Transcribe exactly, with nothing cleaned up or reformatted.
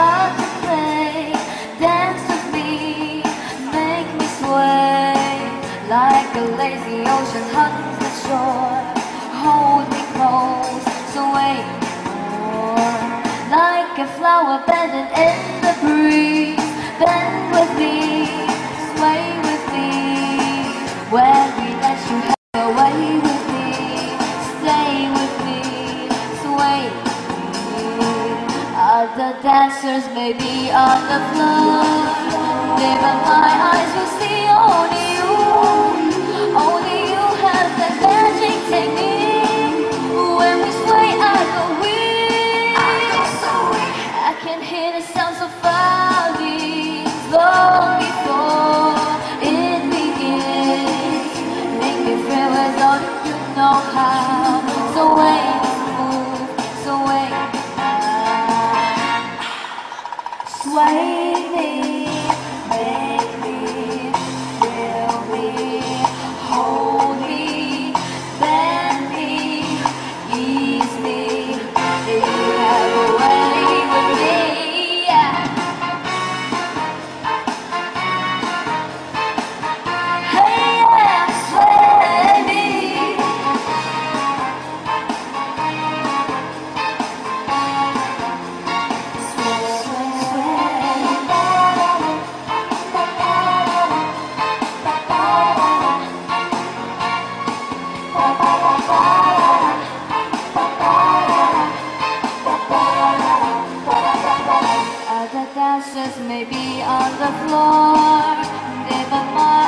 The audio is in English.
start to play. Dance with me, make me sway like a lazy ocean hugs the shore. Hold me close, sway more like a flower bending in the breeze. Bend with me, sway with me when we let you have your way with me. Stay with me, sway with me. Other dancers may be on the floor, but my eyes will see only you. Only you have that magic technique. When we sway, I go weak. I can hear the sound so far long before it begins. Make me feel as though you know how. So wait, move, so wait now. Sway me, make me, feel me, hold me, bend me, ease me. You have a way with me, yeah. Hey, yeah, sway me. Sway, sway, sway. Other dancers may be on the floor, but my